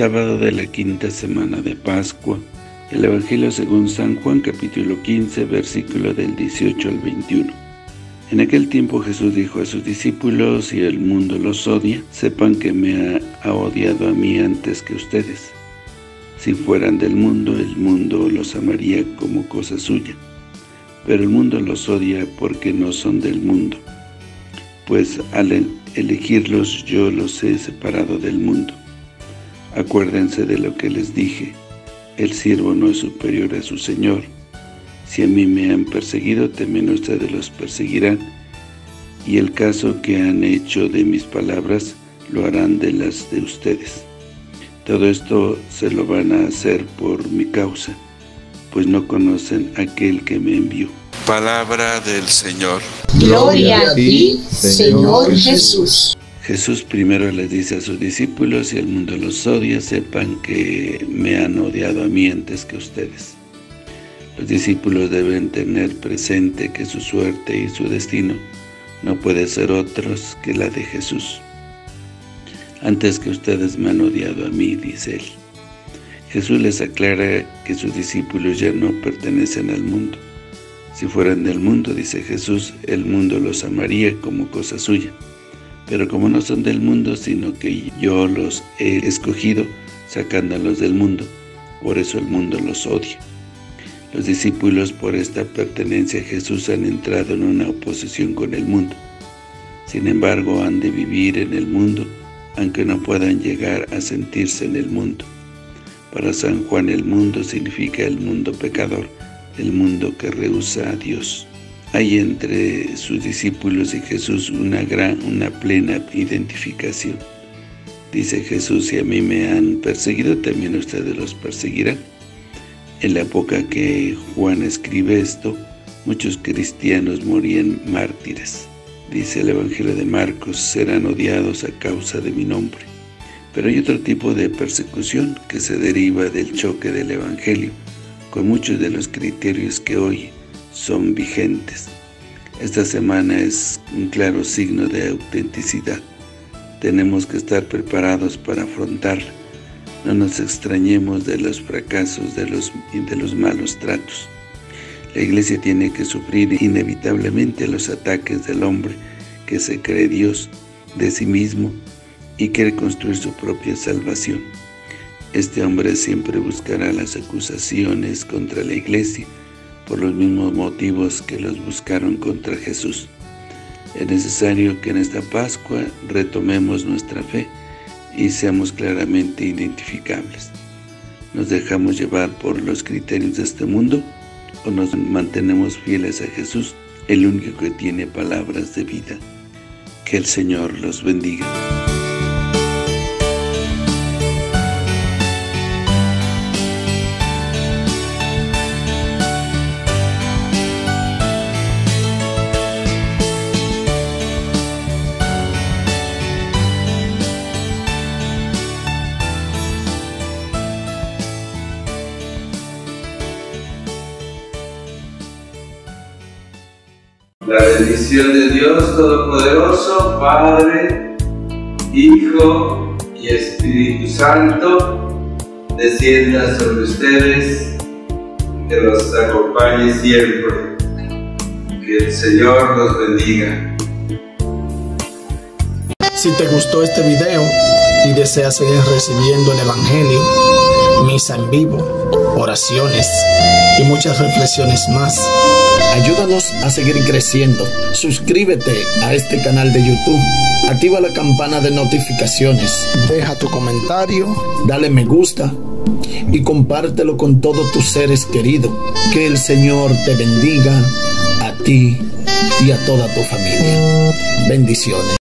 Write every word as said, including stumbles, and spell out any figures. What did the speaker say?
Sábado de la quinta semana de Pascua. El Evangelio según San Juan, capítulo quince, versículo del dieciocho al veintiuno. En aquel tiempo Jesús dijo a sus discípulos: si el mundo los odia, sepan que me ha, ha odiado a mí antes que ustedes. Si fueran del mundo, el mundo los amaría como cosa suya. Pero el mundo los odia porque no son del mundo, pues al elegirlos yo los he separado del mundo. Acuérdense de lo que les dije: el siervo no es superior a su señor. Si a mí me han perseguido, también ustedes los perseguirán, y el caso que han hecho de mis palabras lo harán de las de ustedes. Todo esto se lo van a hacer por mi causa, pues no conocen a aquel que me envió. Palabra del Señor. Gloria a ti, Señor Jesús. Jesús primero les dice a sus discípulos: si el mundo los odia, sepan que me han odiado a mí antes que ustedes. Los discípulos deben tener presente que su suerte y su destino no puede ser otros que la de Jesús. Antes que ustedes me han odiado a mí, dice él. Jesús les aclara que sus discípulos ya no pertenecen al mundo. Si fueran del mundo, dice Jesús, el mundo los amaría como cosa suya. Pero como no son del mundo, sino que yo los he escogido sacándolos del mundo, por eso el mundo los odia. Los discípulos, por esta pertenencia a Jesús, han entrado en una oposición con el mundo. Sin embargo, han de vivir en el mundo, aunque no puedan llegar a sentirse en el mundo. Para San Juan, el mundo significa el mundo pecador, el mundo que rehúsa a Dios. Hay entre sus discípulos y Jesús una gran, una plena identificación. Dice Jesús: si a mí me han perseguido, también ustedes los perseguirán. En la época que Juan escribe esto, muchos cristianos morían mártires. Dice el Evangelio de Marcos: serán odiados a causa de mi nombre. Pero hay otro tipo de persecución que se deriva del choque del Evangelio con muchos de los criterios que hoy son vigentes. Esta semana es un claro signo de autenticidad. Tenemos que estar preparados para afrontarla. No nos extrañemos de los fracasos de los, y de los malos tratos. La Iglesia tiene que sufrir inevitablemente los ataques del hombre que se cree Dios de sí mismo y quiere construir su propia salvación. Este hombre siempre buscará las acusaciones contra la Iglesia por los mismos motivos que los buscaron contra Jesús. Es necesario que en esta Pascua retomemos nuestra fe y seamos claramente identificables. ¿Nos dejamos llevar por los criterios de este mundo o nos mantenemos fieles a Jesús, el único que tiene palabras de vida? Que el Señor los bendiga. La bendición de Dios Todopoderoso, Padre, Hijo y Espíritu Santo, descienda sobre ustedes, que los acompañe siempre. Que el Señor los bendiga. Si te gustó este video y deseas seguir recibiendo el Evangelio, misa en vivo, oraciones y muchas reflexiones más, ayúdanos a seguir creciendo. Suscríbete a este canal de YouTube, activa la campana de notificaciones, deja tu comentario, dale me gusta y compártelo con todos tus seres queridos. Que el Señor te bendiga a ti y a toda tu familia. Bendiciones.